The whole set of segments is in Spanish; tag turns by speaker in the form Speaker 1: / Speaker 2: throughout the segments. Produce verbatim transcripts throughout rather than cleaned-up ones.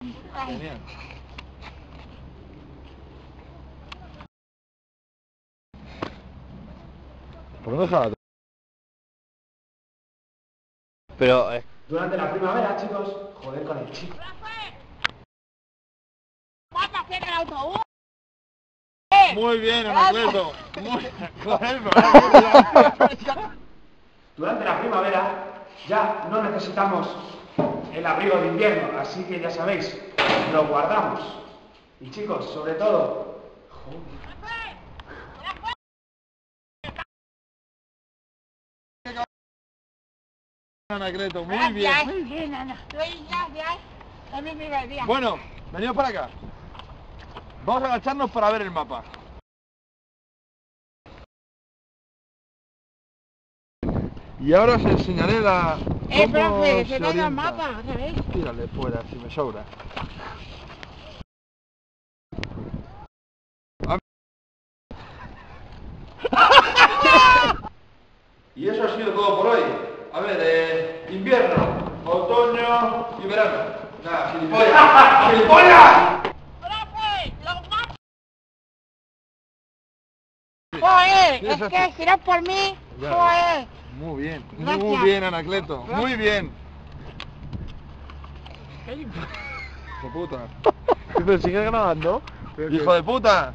Speaker 1: Genial. ¿Por qué no deja la... Pero, eh...
Speaker 2: Durante la primavera, chicos, joder con el chico.
Speaker 1: Muy bien, Anacleto. Muy... Joder,
Speaker 2: Durante la primavera ya no necesitamos el abrigo de invierno, así que ya sabéis, lo guardamos. Y chicos, sobre todo...
Speaker 1: Anacleto, muy bien.
Speaker 3: Muy bien, Ana. Gracias. También me iba.
Speaker 1: Bueno, venimos para acá. Vamos a agacharnos para ver el mapa. Y ahora os enseñaré la...
Speaker 3: Eh,
Speaker 1: cómo
Speaker 3: profe,
Speaker 1: se
Speaker 3: se traiga el
Speaker 1: orienta.
Speaker 3: mapa, ¿sabéis?
Speaker 1: Tírale fuera, si me sobra. Y eso ha sido todo por hoy. A ver, eh, invierno, otoño y verano. Nada, gilipollas. ¡Gilipollas!
Speaker 3: ¡Profe! ¡Los mapas! ¡Joder!
Speaker 1: Sí, es
Speaker 3: Es que
Speaker 1: así.
Speaker 3: si no por mí,
Speaker 1: Ya.
Speaker 3: joder.
Speaker 1: Muy bien, muy
Speaker 3: Gracias.
Speaker 1: bien, Anacleto. Muy bien. Hijo de puta.
Speaker 4: ¿Pero sigue grabando?
Speaker 1: ¡Hijo de puta!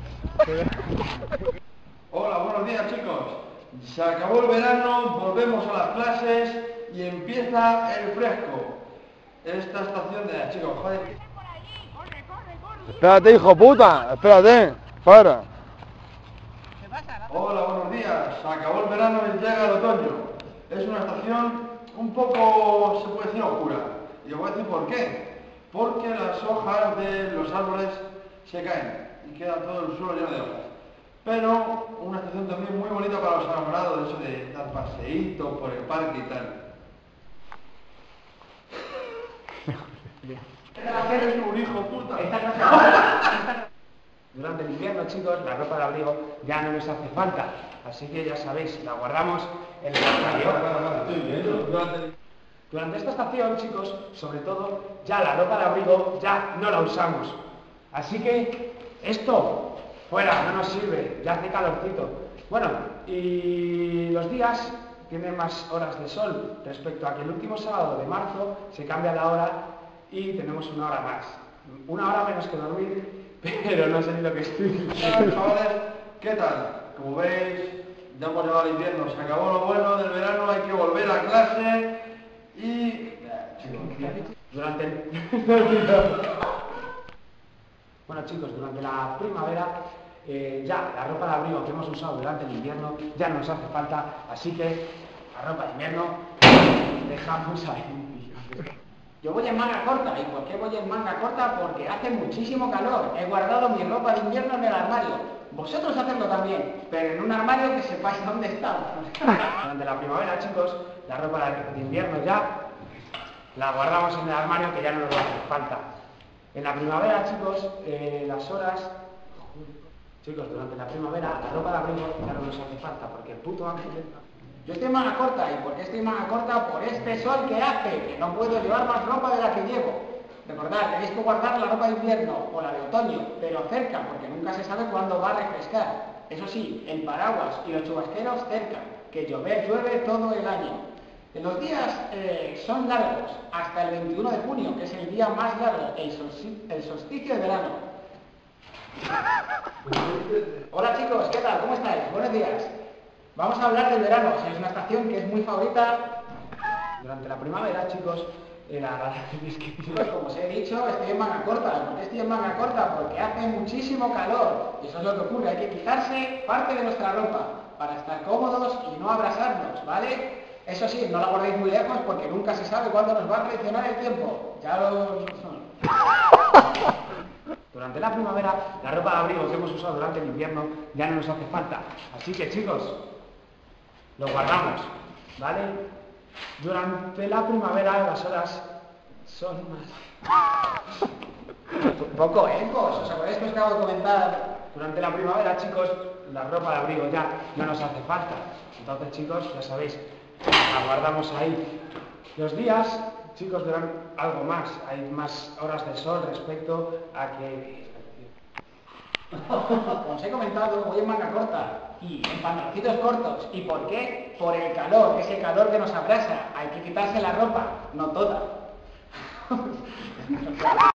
Speaker 1: Hola, buenos días, chicos. Se acabó el verano, volvemos a las clases y empieza el fresco. Esta estación de... Chicos, joder.
Speaker 4: Espérate, hijo puta, espérate, para.
Speaker 3: ¿Qué pasa?
Speaker 1: Hola, buenos días. Se acabó el verano y llega el otoño. Es una estación un poco, se puede decir, oscura. Y os voy a decir por qué. Porque las hojas de los árboles se caen y queda todo el suelo lleno de hojas. Pero una estación también muy bonita para los enamorados, eso de dar paseítos por el parque y tal. Eres un hijo puta.
Speaker 2: Durante el invierno, chicos, la ropa de abrigo ya no nos hace falta. Así que ya sabéis, la guardamos en el armario. Durante esta estación, chicos, sobre todo, ya la ropa de abrigo ya no la usamos. Así que esto, fuera, no nos sirve, ya hace calorcito. Bueno, y los días tienen más horas de sol respecto a que el último sábado de marzo se cambia la hora y tenemos una hora más. Una hora menos que dormir, pero no sé ni lo que estoy diciendo.
Speaker 1: Chavales, ¿qué tal? Como veis, ya hemos llegado al invierno, se acabó lo bueno del verano, hay que volver a clase y...
Speaker 2: Durante el... Bueno, chicos, durante la primavera eh, ya la ropa de abrigo que hemos usado durante el invierno ya no nos hace falta, así que la ropa de invierno dejamos ahí. Yo voy en manga corta. ¿Y por qué voy en manga corta? Porque hace muchísimo calor. He guardado mi ropa de invierno en el armario. Vosotros hacedlo también, pero en un armario que sepáis dónde está. Durante la primavera, chicos, la ropa de invierno ya la guardamos en el armario que ya no nos va a hacer falta. En la primavera, chicos, eh, las horas... Chicos, durante la primavera la ropa de abrigo ya no nos hace falta, porque el puto ángel... Yo estoy en manga corta. ¿Y por qué estoy en manga corta? Por este sol que hace, que no puedo llevar más ropa de la que llevo. Recordad, tenéis que guardar la ropa de invierno o la de otoño, pero cerca, porque nunca se sabe cuándo va a refrescar. Eso sí, el paraguas y los chubasqueros cerca, que llover llueve todo el año. Los días eh, son largos, hasta el veintiuno de junio, que es el día más largo, el, solsticio, el solsticio de verano. Hola chicos, ¿qué tal? ¿Cómo estáis? Buenos días. Vamos a hablar del verano. Es una estación que es muy favorita durante la primavera, chicos. Eh, la... Chicos, como os he dicho, estoy en manga corta. ¿Por qué estoy en manga corta? Porque hace muchísimo calor. Y eso es lo que ocurre. Hay que quitarse parte de nuestra ropa para estar cómodos y no abrasarnos, ¿vale? Eso sí, no la guardéis muy lejos porque nunca se sabe cuándo nos va a traicionar el tiempo. Ya lo... Durante la primavera, la ropa de abrigo que hemos usado durante el invierno ya no nos hace falta. Así que, chicos, lo guardamos, ¿vale? Durante la primavera las horas son más... Un poco ecos, ¿os acordáis que os acabo de comentar? Durante la primavera, chicos, la ropa de abrigo ya no nos hace falta. Entonces, chicos, ya sabéis, la guardamos ahí. Los días chicos, duran algo más. Hay más horas de sol respecto a que...
Speaker 5: Como os he comentado, voy en manga corta y en pantaloncitos cortos. ¿Y por qué? Por el calor, ese calor que nos abrasa. Hay que quitarse la ropa, no toda.